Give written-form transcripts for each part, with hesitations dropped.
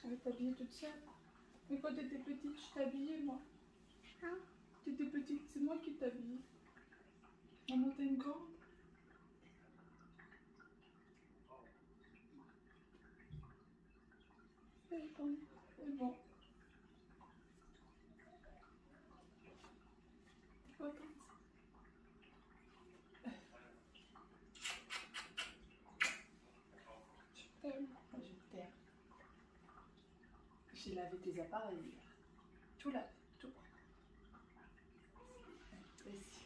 Je vais t'habiller toute seule. Mais quand t'étais petite, je t'habillais moi. Hein? T'étais petite, c'est moi qui t'habillais. Maman, t'es une grande. C'est bon. C'est bon. T'es contente? Je t'aime. Je t'aime. J'ai lavé tes appareils hier. Tout lavé, tout. Ici.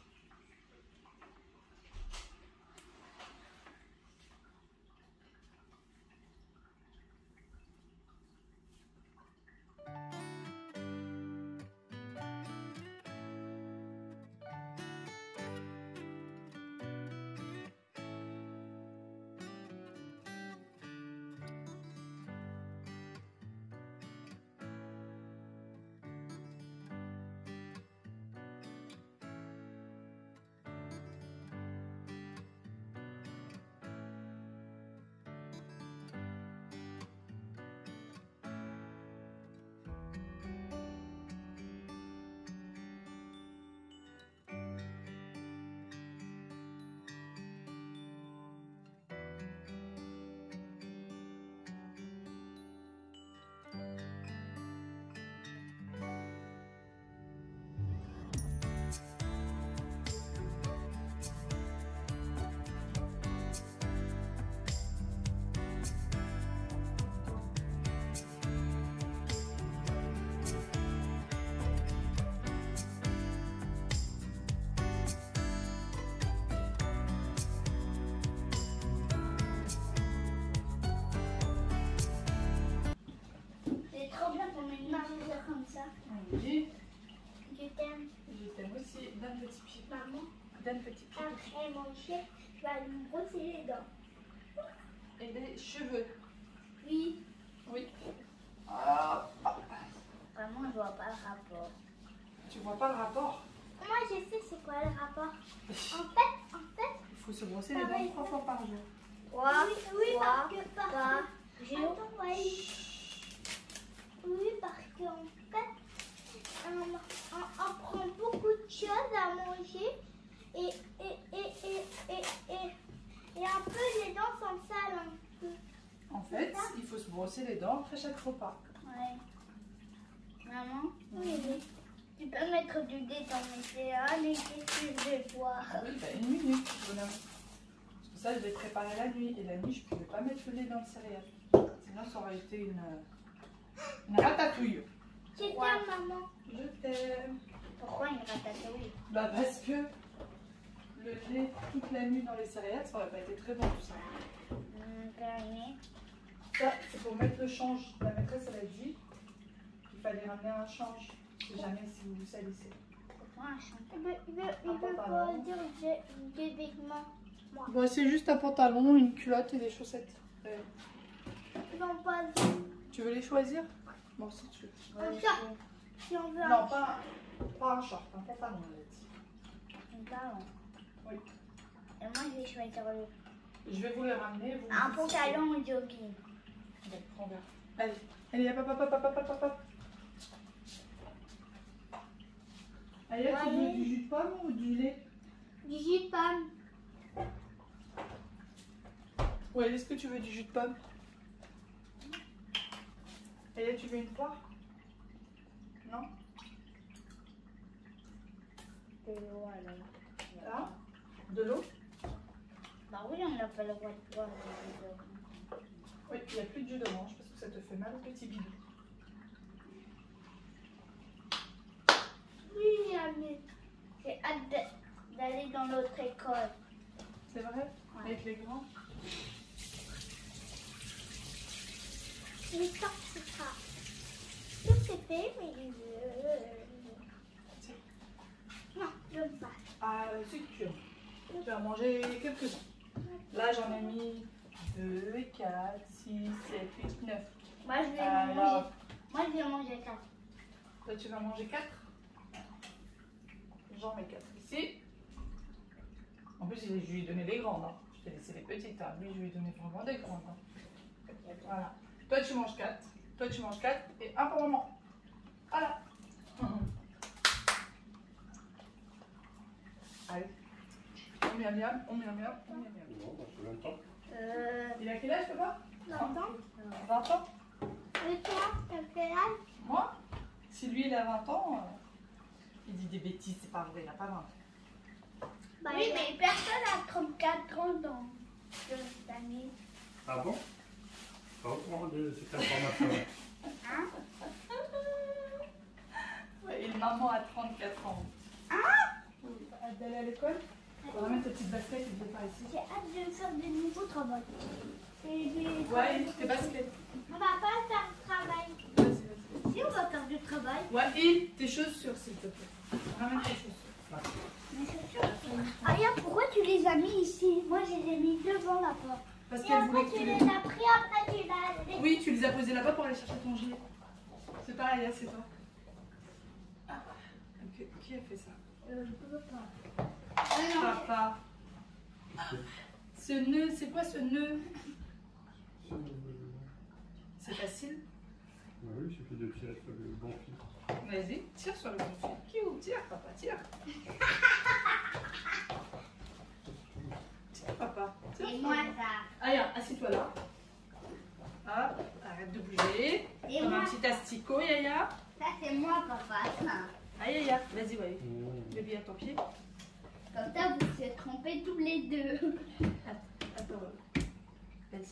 C'est trop bien pour mes mains comme ça. Oui. Je t'aime. Je t'aime aussi. Donne petit pied. Maman, Donne petit pied. après manger, je vais aller me brosser les dents. Et les cheveux. Oui. Oui. Ah. Vraiment, je vois pas le rapport. Tu vois pas le rapport? Moi, je sais c'est quoi le rapport. En fait. Il faut se brosser les dents 3 fois par jour. Oui, parce que par jour. Oui, parce qu'en fait, on prend beaucoup de choses à manger et un peu les dents sont sales un peu. En fait, il faut se brosser les dents après chaque repas. Ouais. Maman, oui. Tu peux mettre du lait dans mes céréales et qu'est-ce que je vais boire? Oui, bah 1 minute, bonhomme. Parce que ça, je l'ai préparé la nuit. Et la nuit, je ne pouvais pas mettre le lait dans le céréales. Sinon, ça aurait été une ratatouille. Je t'aime, maman. Je t'aime. Pourquoi une ratatouille? Bah parce que le lait toute la nuit dans les céréales, ça aurait pas été très bon tout ça. Ça, c'est pour mettre le change. La maîtresse, elle a dit qu'il fallait ramener un change. Si jamais si vous vous salissez. Il veut pas dire des vêtements. Bon, c'est juste un pantalon, une culotte et des chaussettes. Ils vont pas dire. Tu veux les choisir? Bon, si tu veux. Un short. Si on veut Non, pas un short, un pantalon, elle a dit. un pantalon. Oui. Et moi, je vais choisir le. Je vais vous les ramener. Vous Un me dites si pantalon ou jogging. c'est- Allez, prends bien. Allez, allez, hop, hop, hop, hop, hop, hop, hop. Allez, tu veux du jus de pomme ou du lait? Du jus de pomme. Ouais, est-ce que tu veux du jus de pomme? Et là, tu veux une poire? Non? De l'eau alors. Ah? De l'eau? Bah oui, on n'a pas le droit de boire du jus d'orange. Oui, il n'y a plus de jus d'orange parce que ça te fait mal au petit bidou. Oui, Amé. J'ai hâte d'aller dans l'autre école. C'est vrai? Ouais. Avec les grands? J'espère que ce sera. Tout est fait, mais non, je ne pas. Ah, si tu aimes. Tu vas manger quelques-uns. Là, j'en ai mis 2, 4, 6, 7, 8, 9. Moi, je vais Alors, manger. Moi, je vais manger 4. toi, tu vas manger 4. J'en mets 4 ici. En plus, je lui ai donné les grandes. Hein. Je t'ai laissé les petites. Hein. Lui, je lui ai donné vraiment des grandes. Hein. Voilà. Toi, tu manges 4. Toi, tu manges 4 et 1 pour maman. Voilà. Allez. On miam miam, on miam miam, on miam miam. Non, bah, c'est 20 ans. Il a quel âge, papa? 20 ans. 20 ans. Et toi, t'as quel âge? Moi, si lui il a 20 ans, il dit des bêtises, c'est pas vrai, il a pas 20 ans. Bah, oui, mais personne n'a 34 ans dans cette année. Ah bon? Pas au courant de cette information. Hein? Ouais, et maman a 34 ans. Hein? Oui, hâte d'aller à l'école? On va mettre ta petite basket et viens par ici. J'ai hâte de faire des nouveaux travaux. Ouais, tes baskets. On va pas faire de travail. Vas-y, vas-y. Si on va faire du travail. Ouais, et tes chaussures, s'il te plaît. Ramène tes chaussures. Mes chaussures. Aya, pourquoi tu les as mis ici? Moi, je les ai mis devant la porte. Parce Et qu'elle après, voulait que tu tu les les... as pris, après, tu l'as... Oui, tu les as posés là-bas pour aller chercher ton gilet. C'est pareil, là, c'est toi. Ah, ok, qui a fait ça? Je peux pas. Papa. Ce nœud, c'est quoi ce nœud? C'est facile. Oui, il suffit de tirer sur le bon fil. Vas-y, tire sur le bon fil. Qui tire, papa, tire. Tire, papa. Tire. C'est moi, ça. Allez, assis-toi là. Hop, arrête de bouger. Et Comme moi, un petit asticot, Yaya. ça, c'est moi, papa, ça. Allez, Yaya, vas-y, ouais. Bébé à ton pied. Comme ça, vous vous êtes trompés tous les deux. Attends, vas-y.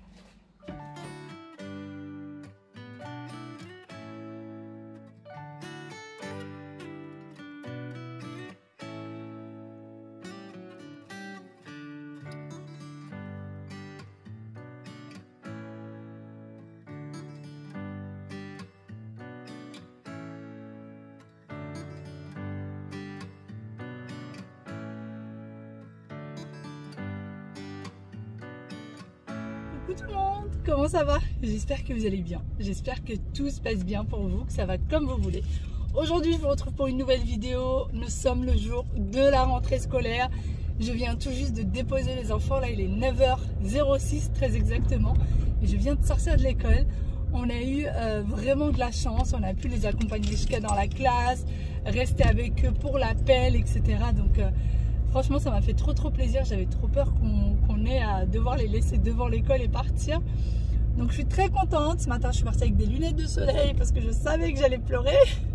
Coucou tout le monde, comment ça va? J'espère que vous allez bien, j'espère que tout se passe bien pour vous, que ça va comme vous voulez. Aujourd'hui je vous retrouve pour une nouvelle vidéo, nous sommes le jour de la rentrée scolaire. Je viens tout juste de déposer les enfants, là il est 9h06 très exactement. Et je viens de sortir de l'école, on a eu vraiment de la chance, on a pu les accompagner jusqu'à dans la classe, rester avec eux pour l'appel, etc. Donc franchement, ça m'a fait trop plaisir. J'avais trop peur qu'on ait à devoir les laisser devant l'école et partir. Donc je suis très contente. Ce matin, je suis partie avec des lunettes de soleil parce que je savais que j'allais pleurer.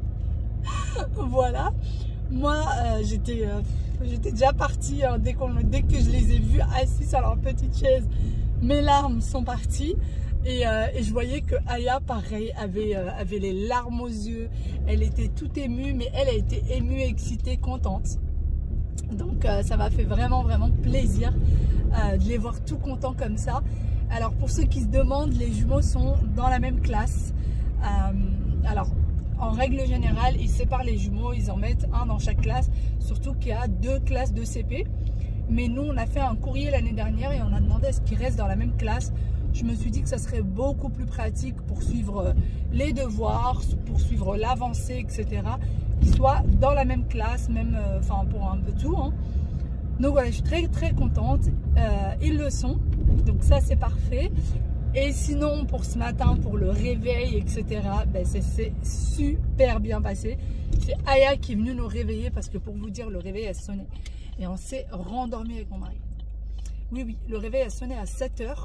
Voilà. Moi, j'étais déjà partie hein, dès que je les ai vus assis sur leur petite chaise. Mes larmes sont parties. Et je voyais que Aya, pareil, avait les larmes aux yeux. Elle était toute émue, mais elle a été émue, excitée, contente. Donc ça m'a fait vraiment plaisir de les voir tout contents comme ça. Alors pour ceux qui se demandent, les jumeaux sont dans la même classe. Alors en règle générale, ils séparent les jumeaux, ils en mettent un dans chaque classe. Surtout qu'il y a 2 classes de CP. Mais nous on a fait un courrier l'année dernière et on a demandé à ce qu'ils restent dans la même classe. Je me suis dit que ça serait beaucoup plus pratique pour suivre les devoirs, pour suivre l'avancée, etc. Qu'ils soient dans la même classe, même enfin pour un peu tout. Hein. Donc voilà, je suis très contente. Ils le sont, donc ça c'est parfait. Et sinon pour ce matin, pour le réveil, etc. Ben, c'est super bien passé. C'est Aya qui est venue nous réveiller parce que pour vous dire, le réveil a sonné. Et on s'est rendormi avec mon mari. Oui, le réveil a sonné à 7 h.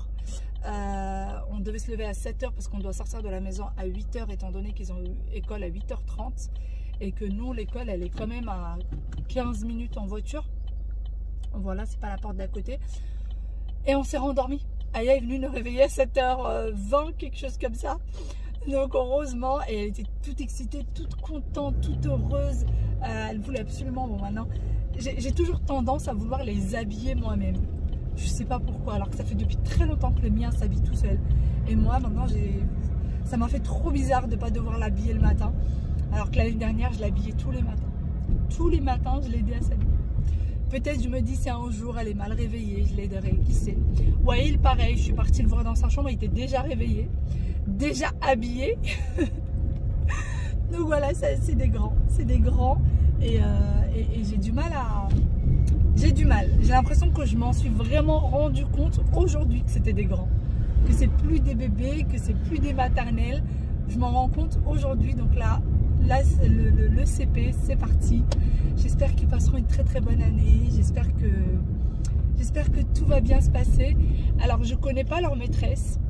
On devait se lever à 7 h parce qu'on doit sortir de la maison à 8 h étant donné qu'ils ont eu école à 8h30 et que nous l'école elle est quand même à 15 minutes en voiture. Voilà, c'est pas la porte d'à côté. Et on s'est rendormi. Aya est venue nous réveiller à 7h20, quelque chose comme ça. Donc heureusement, et elle était toute excitée, toute contente, toute heureuse. Elle voulait absolument, bon maintenant, j'ai toujours tendance à vouloir les habiller moi-même. Je sais pas pourquoi, alors que ça fait depuis très longtemps que le mien s'habille tout seul. Et moi, maintenant, ça m'a fait trop bizarre de ne pas devoir l'habiller le matin. Alors que l'année dernière, je l'habillais tous les matins. Tous les matins, je l'aidais à s'habiller. Peut-être, je me dis, c'est un jour, elle est mal réveillée, je l'aiderai, qui sait. Ouais, il pareil, je suis partie le voir dans sa chambre, il était déjà réveillé, déjà habillé. Donc voilà, c'est des grands. C'est des grands. Et j'ai du mal à... J'ai l'impression que je m'en suis vraiment rendu compte aujourd'hui que c'était des grands. que c'est plus des bébés, que c'est plus des maternelles. Je m'en rends compte aujourd'hui. Donc là le CP, c'est parti. J'espère qu'ils passeront une très très bonne année. J'espère que tout va bien se passer. Alors, je connais pas leur maîtresse.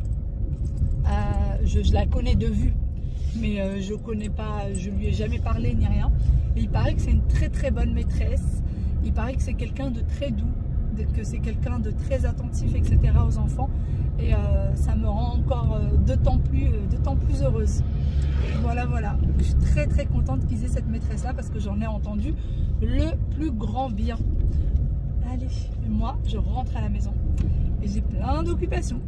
Je la connais de vue, mais je connais pas, je lui ai jamais parlé ni rien. Et il paraît que c'est une très très bonne maîtresse. Il paraît que c'est quelqu'un de très doux, que c'est quelqu'un de très attentif, etc. aux enfants. Et ça me rend encore d'autant plus heureuse. Voilà, voilà. Je suis très très contente qu'ils aient cette maîtresse-là parce que j'en ai entendu le plus grand bien. Allez, moi, je rentre à la maison et j'ai plein d'occupations.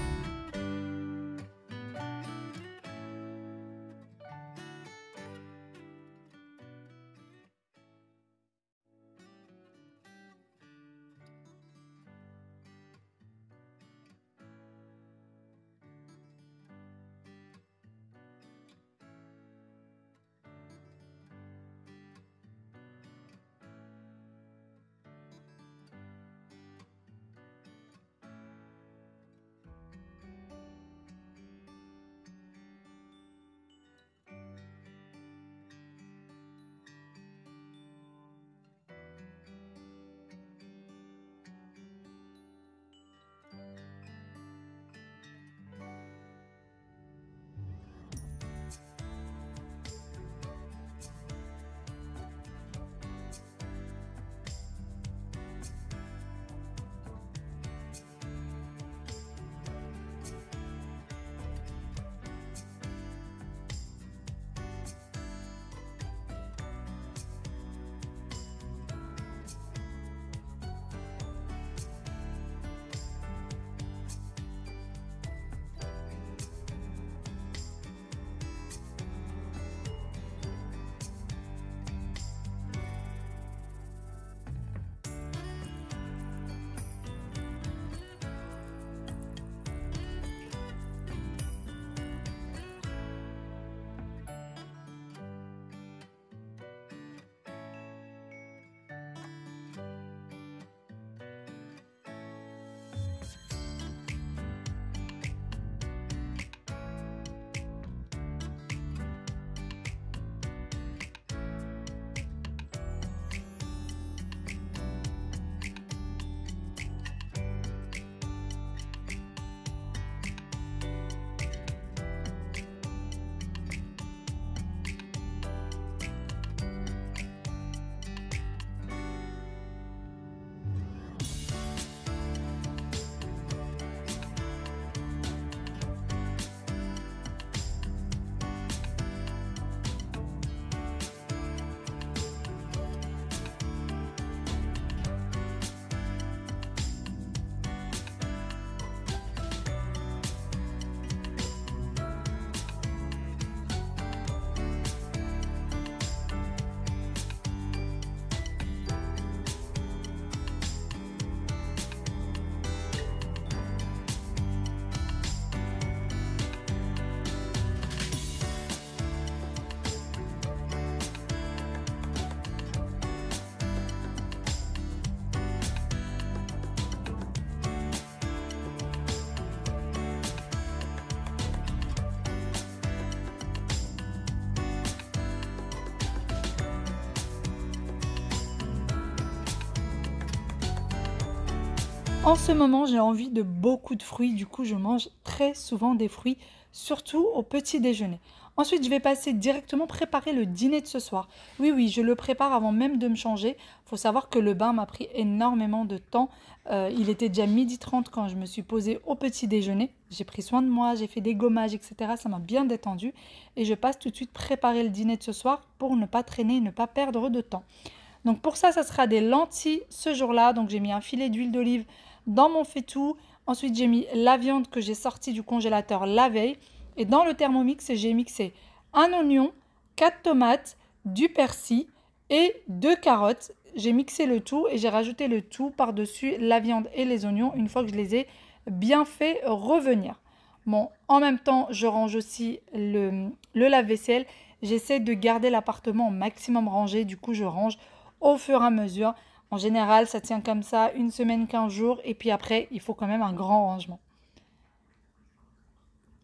En ce moment, j'ai envie de beaucoup de fruits. Du coup, je mange très souvent des fruits, surtout au petit déjeuner. Ensuite, je vais passer directement préparer le dîner de ce soir. Oui, oui, je le prépare avant même de me changer. Il faut savoir que le bain m'a pris énormément de temps. Il était déjà 12h30 quand je me suis posée au petit déjeuner. J'ai pris soin de moi, j'ai fait des gommages, etc. Ça m'a bien détendue. Et je passe tout de suite préparer le dîner de ce soir pour ne pas traîner et ne pas perdre de temps. Donc pour ça, ça sera des lentilles ce jour-là. Donc j'ai mis un filet d'huile d'olive dans mon faitout. Ensuite, j'ai mis la viande que j'ai sortie du congélateur la veille. Et dans le Thermomix, j'ai mixé un oignon, 4 tomates, du persil et 2 carottes. J'ai mixé le tout et j'ai rajouté le tout par-dessus la viande et les oignons une fois que je les ai bien fait revenir. Bon, en même temps, je range aussi le lave-vaisselle. J'essaie de garder l'appartement au maximum rangé. Du coup, je range au fur et à mesure. En général, ça tient comme ça une semaine, 15 jours. Et puis après, il faut quand même un grand rangement.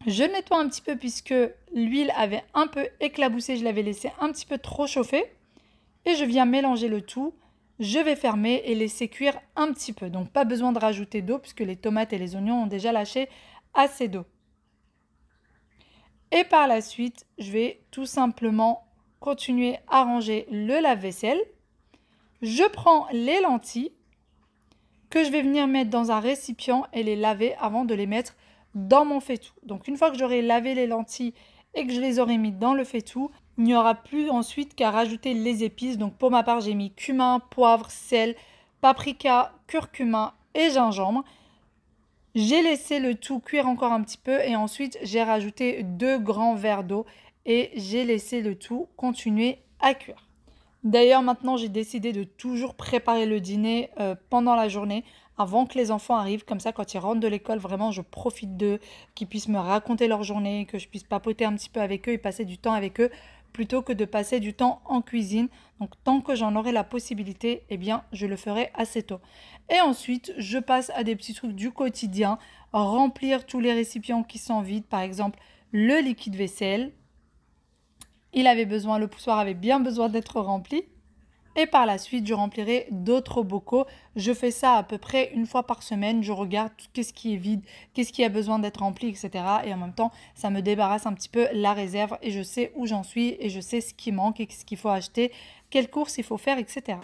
Je nettoie un petit peu puisque l'huile avait un peu éclaboussé. Je l'avais laissé un petit peu trop chauffer. Et je viens mélanger le tout. Je vais fermer et laisser cuire un petit peu. Donc pas besoin de rajouter d'eau puisque les tomates et les oignons ont déjà lâché assez d'eau. Et par la suite, je vais tout simplement continuer à ranger le lave-vaisselle. Je prends les lentilles que je vais venir mettre dans un récipient et les laver avant de les mettre dans mon faitout. Donc une fois que j'aurai lavé les lentilles et que je les aurai mis dans le faitout, il n'y aura plus ensuite qu'à rajouter les épices. Donc pour ma part, j'ai mis cumin, poivre, sel, paprika, curcuma et gingembre. J'ai laissé le tout cuire encore un petit peu et ensuite j'ai rajouté 2 grands verres d'eau et j'ai laissé le tout continuer à cuire. D'ailleurs, maintenant, j'ai décidé de toujours préparer le dîner pendant la journée avant que les enfants arrivent. Comme ça, quand ils rentrent de l'école, vraiment, je profite d'eux, qu'ils puissent me raconter leur journée, que je puisse papoter un petit peu avec eux et passer du temps avec eux plutôt que de passer du temps en cuisine. Donc, tant que j'en aurai la possibilité, eh bien, je le ferai assez tôt. Et ensuite, je passe à des petits trucs du quotidien, remplir tous les récipients qui sont vides, par exemple, le liquide vaisselle. Le poussoir avait bien besoin d'être rempli. Et par la suite, je remplirai d'autres bocaux. Je fais ça à peu près une fois par semaine. Je regarde qu'est-ce qui est vide, qu'est-ce qui a besoin d'être rempli, etc. Et en même temps, ça me débarrasse un petit peu la réserve et je sais où j'en suis et je sais ce qui manque et ce qu'il faut acheter, quelles courses il faut faire, etc.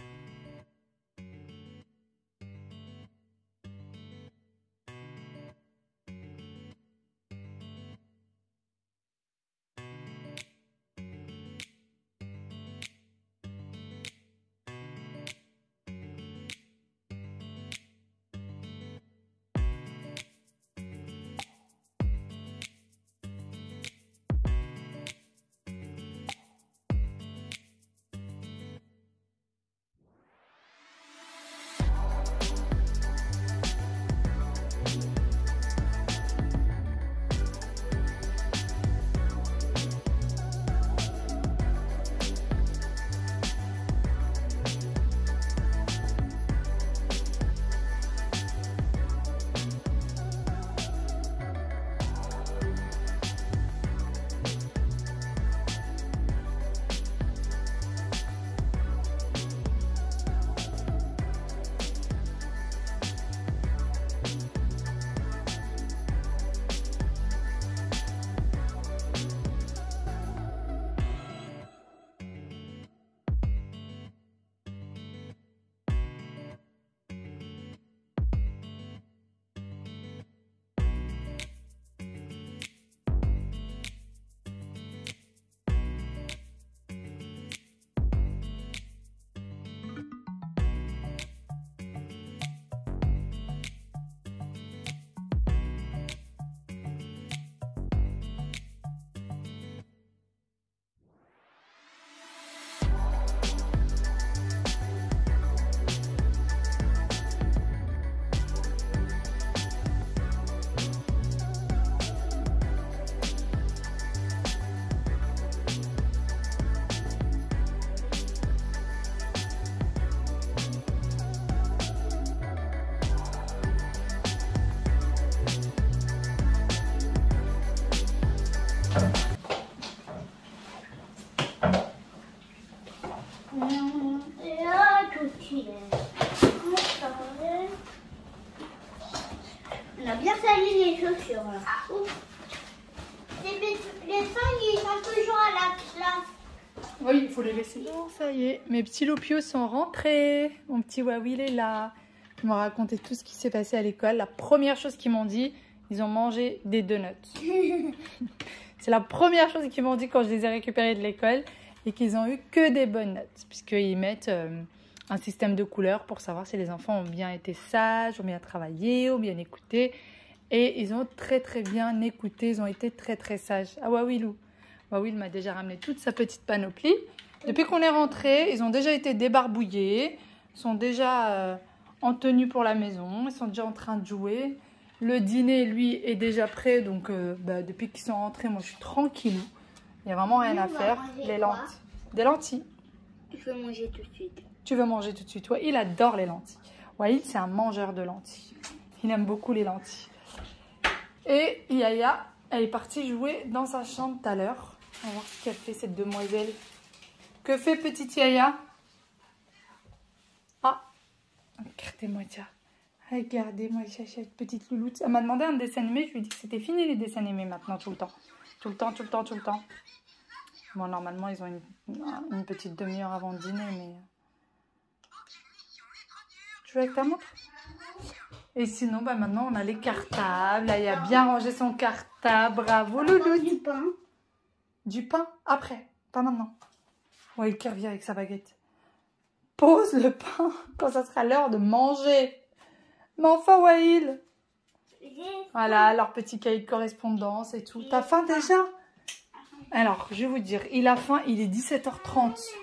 On a bien sali les chaussures là. Les sangles ils sont toujours à la place. Oui, il faut les laisser. Bon, ça y est, mes petits loupiaux sont rentrés. Mon petit Wawi, il est là. Ils m'ont raconté tout ce qui s'est passé à l'école. La première chose qu'ils m'ont dit, ils ont mangé des donuts. C'est la première chose qu'ils m'ont dit quand je les ai récupérés de l'école et qu'ils ont eu que des bonnes notes. Puisqu'ils mettent un système de couleurs pour savoir si les enfants ont bien été sages, ont bien travaillé, ont bien écouté. Et ils ont très très bien écouté, ils ont été très très sages. Ah Wawilou. Wawil m'a déjà ramené toute sa petite panoplie. Depuis qu'on est rentré, ils ont déjà été débarbouillés, sont déjà en tenue pour la maison, ils sont déjà en train de jouer. Le dîner, lui, est déjà prêt, donc depuis qu'ils sont rentrés, moi je suis tranquille. Il n'y a vraiment rien à faire. Les lentilles. Des lentilles. Je veux manger tout de suite. Tu veux manger tout de suite? Ouais, il adore les lentilles. Wawil, c'est un mangeur de lentilles. Il aime beaucoup les lentilles. Et Yaya, Elle est partie jouer dans sa chambre tout à l'heure. On va voir ce qu'elle fait, cette demoiselle. Que fait petite Yaya? Ah, regardez-moi ça. Regardez-moi cette petite louloute. Elle m'a demandé un dessin animé. Je lui ai dit que c'était fini les dessins animés maintenant, tout le temps. Tout le temps, tout le temps, tout le temps. Bon, normalement, ils ont une petite demi-heure avant le dîner, mais... Tu joues avec ta montre? Et sinon, bah, maintenant, on a les cartables. Là, il a bien rangé son cartable. Bravo, Loulou. Du pain. Du pain? Après, pas maintenant. Ouais, il revient avec sa baguette. Pose le pain quand ça sera l'heure de manger. Mais enfin, Waïl. Voilà, leur petit cahier de correspondance et tout. T'as faim déjà? Alors, je vais vous dire, il a faim, il est 17h30.